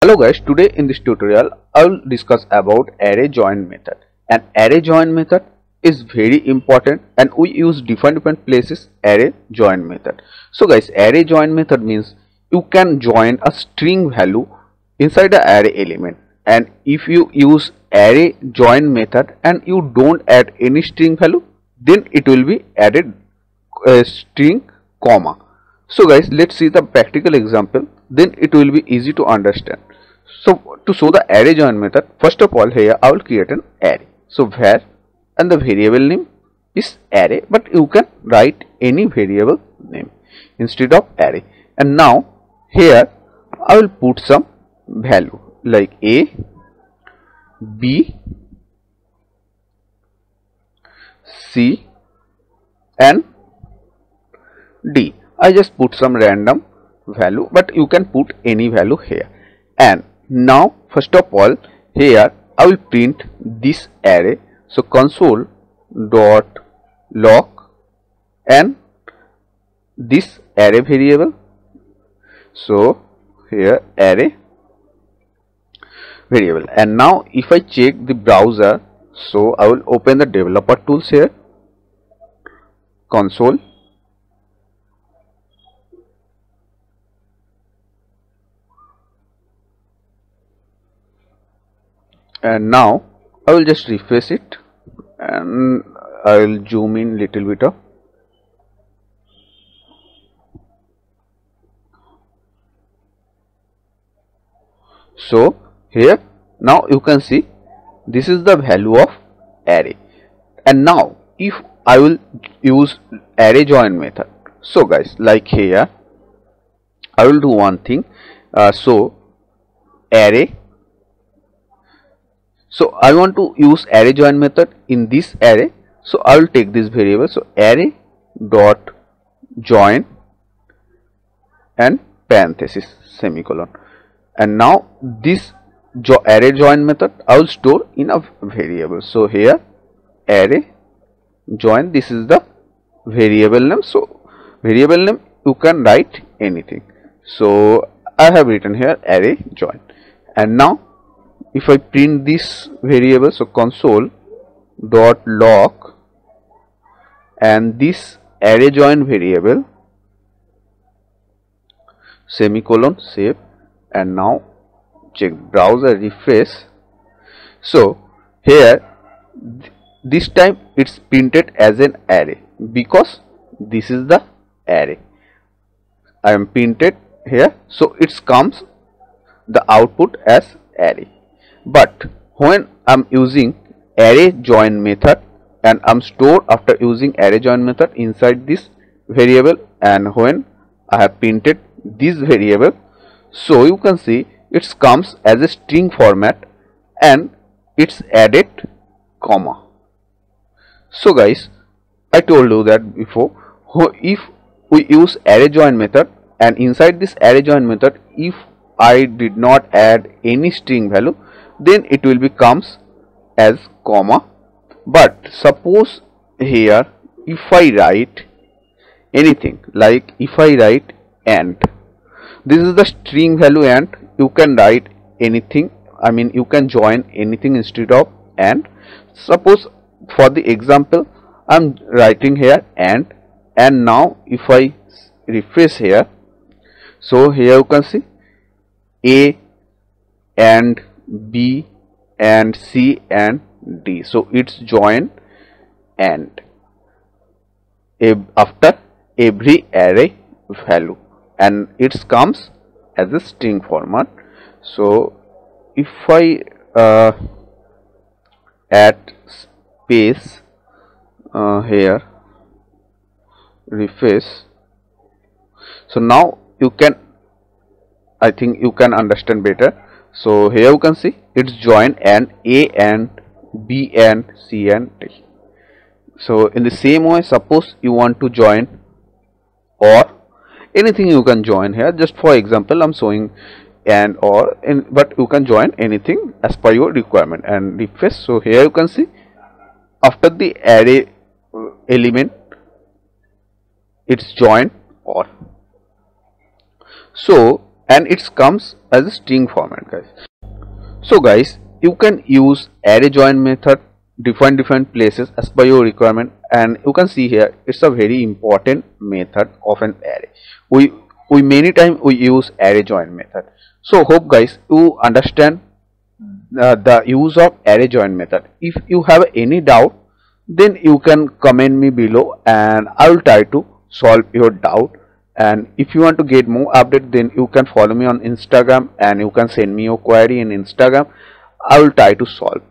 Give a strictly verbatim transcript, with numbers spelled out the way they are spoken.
Hello guys, today in this tutorial I will discuss about array join method. An array join method is very important and we use different different places array join method. So guys, array join method means you can join a string value inside the array element, and if you use array join method and you don't add any string value, then it will be added a string comma. So guys, let's see the practical example, then it will be easy to understand. So to show the array join method, first of all here I will create an array. So var, and the variable name is array, but you can write any variable name instead of array. And now here I will put some value like a, b, c and d. I just put some random value, but you can put any value here. And now first of all here I will print this array. So console dot log and this array variable. So here array variable. And now if I check the browser, so I will open the developer tools here, console, and now I will just refresh it and I will zoom in little bit of. So here now you can see this is the value of array. And now if I will use array join method, so guys, like here I will do one thing. Uh, so array, so I want to use array join method in this array, so I will take this variable. So array dot join and parenthesis semicolon, and now this jo array join method I will store in a variable. So here array join, this is the variable name. So variable name you can write anything. So I have written here array join. And now if I print this variable, so console dot log and this array join variable semicolon, save, and now check browser, refresh. So here th this time it's printed as an array because this is the array I am printed here, so it comes the output as array. But when I'm using array join method and I'm stored after using array join method inside this variable, and when I have printed this variable, so you can see it comes as a string format and it's added comma. So guys, I told you that before, if we use array join method and inside this array join method if I did not add any string value, then it will be comes as comma. But suppose here if I write anything, like if I write and, this is the string value and you can write anything, I mean you can join anything instead of and. Suppose for the example I am writing here and, and now if I refresh here, so here you can see a and b and c and d, so it's join and after every array value, and it comes as a string format. So if I uh, add space uh, here, refresh, so now you can, I think you can understand better. So here you can see it's join and a and b and c and d. So in the same way, suppose you want to join or anything, you can join here. Just for example I'm showing and or in, but you can join anything as per your requirement and refresh. So here you can see after the array element it's join or. So and it comes as a string format, guys. So guys, you can use array join method different different places as per your requirement, and you can see here it's a very important method of an array. We we many time we use array join method. So hope guys you understand uh, the use of array join method. If you have any doubt, then you can comment me below and I will try to solve your doubt. And if you want to get more update, then you can follow me on Instagram and you can send me your query in Instagram. I will try to solve.